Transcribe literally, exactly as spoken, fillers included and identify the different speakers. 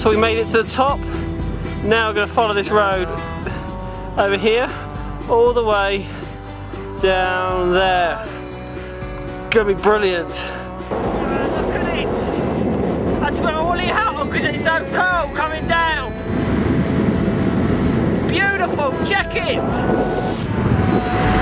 Speaker 1: So we made it to the top. Now we're going to follow this road over here, all the way down there. Gonna be brilliant. Look at it! I had to put my woolly hat on because it's so cold coming down. Beautiful, check it!